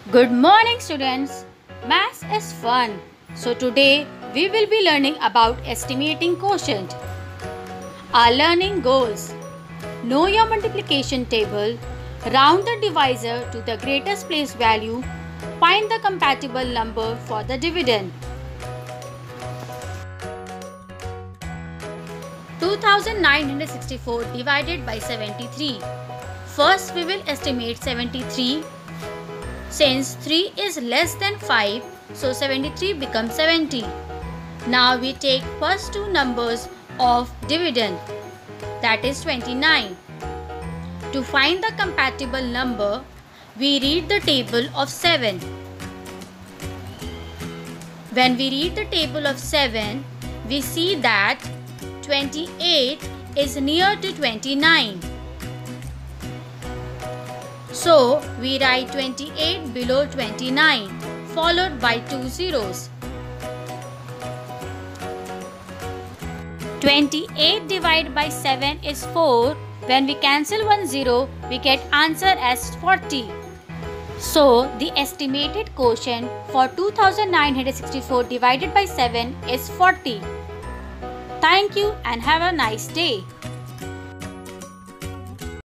Good morning, students. Maths is fun. So today we will be learning about estimating quotient. Our learning goals: know your multiplication table, round the divisor to the greatest place value, find the compatible number for the dividend. 2964 divided by 73. First we will estimate 73. Since 3 is less than 5, so 73 becomes 70. Now we take first two numbers of dividend, that is 29. To find the compatible number, we read the table of 7. When we read the table of 7, we see that 28 is near to 29. So, we write 28 below 29, followed by two zeros. 28 divided by 7 is 4. When we cancel one zero, we get answer as 40. So, the estimated quotient for 2964 divided by 7 is 40. Thank you and have a nice day.